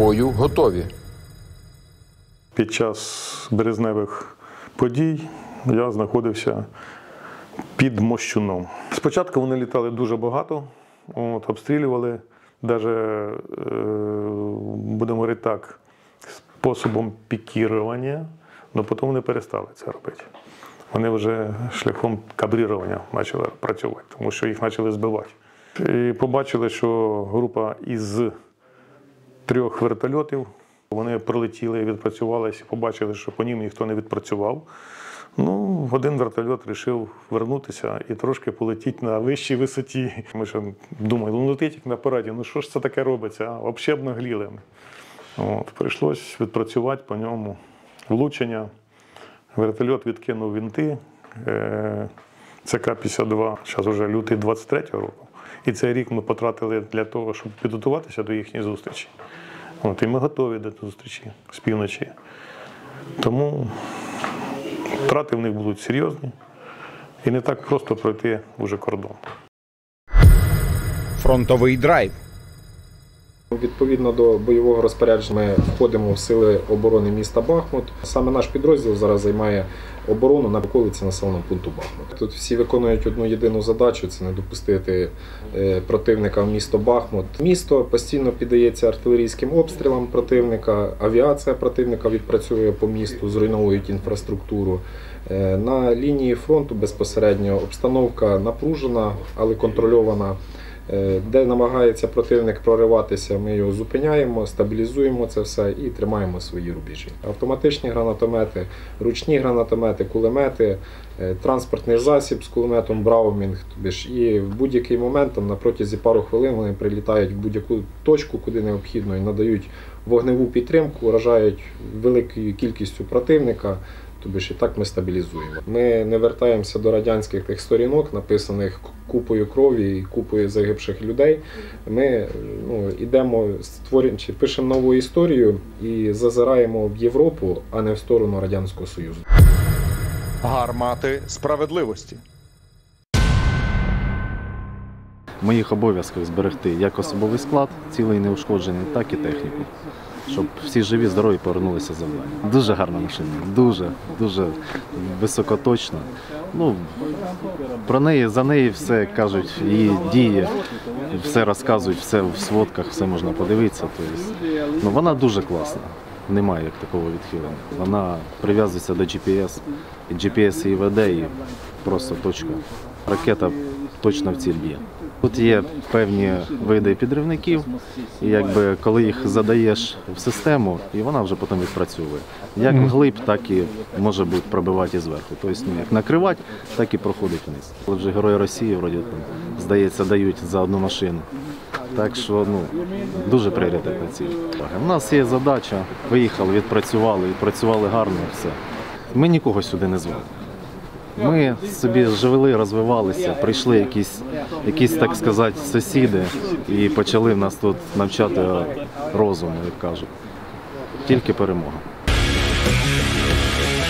бою готові. Під час березневих подій я знаходився під Мощуном. Спочатку вони літали дуже багато, обстрілювали, навіть, будемо говорити так, способом пікірування, але потім вони перестали це робити. Вони вже шляхом кабрірування почали працювати, тому що їх почали збивати. І побачили, що група із 3 вертольотів, вони пролетіли, відпрацювалися, побачили, що по ним ніхто не відпрацював. Один вертольот вирішив вернутися і трошки полетіти на вищій висоті. Ми ще думали, летить як на параді, що ж це таке робиться, взагалі обнагліли. Прийшлось відпрацювати по ньому влучення. Вертольот відкинув винти, ЦК-52, зараз вже лютий 23-го року. І цей рік ми потратили для того, щоб підготуватися до їхньої зустрічі. І ми готові до зустрічі з півночі. Тому втрати в них будуть серйозні і не так просто пройти вже кордон. Фронтовий драйв. Відповідно до бойового розпорядження ми входимо в сили оборони міста Бахмут. Саме наш підрозділ зараз займає оборону на околиці населеного пункту Бахмут. Тут всі виконують одну єдину задачу – це не допустити противника в місто Бахмут. Місто постійно піддається артилерійським обстрілам противника, авіація противника відпрацює по місту, зруйновують інфраструктуру. На лінії фронту безпосередньо обстановка напружена, але контрольована. Де намагається противник прориватися, ми його зупиняємо, стабілізуємо це все і тримаємо свої рубежі. Автоматичні гранатомети, ручні гранатомети, кулемети, транспортний засіб з кулеметом Браумінг. І в будь-який момент, на протязі пару хвилин, вони прилітають в будь-яку точку, куди необхідно, і надають вогневу підтримку, вражають великою кількістю противника. І так ми стабілізуємо. Ми не вертаємося до радянських тих сторінок, написаних купою крові і купою загибших людей. Ми йдемо, пишемо нову історію і зазираємо в Європу, а не в сторону Радянського Союзу. Гармати справедливості. В моїх обов'язках зберегти як особовий склад, цілий неушкоджений, так і техніку. Щоб всі живі, здорові повернулися з завдання. Дуже гарна машина, дуже високоточна. За неї все кажуть, її дії, все розказують, все в сводках, все можна подивитися. Вона дуже класна, немає як такого відхилення. Вона прив'язується до GPS, і GPS її веде, і просто точка. Ракета точно в ціль б'є. Тут є певні види підривників, і коли їх задаєш в систему, і вона вже потім відпрацьовує. Як вглиб, так і може бути пробивати зверху. Тобто, як накривати, так і проходить вниз. Коли вже Герої Росії, здається, дають за одну машину. Так що, дуже пріоритетна ціль. У нас є задача, виїхали, відпрацювали гарно, все. Ми нікого сюди не звали. Ми собі жили, розвивалися, прийшли якісь, так сказати, сусіди і почали нас тут навчати розуму, як кажуть. Тільки перемога.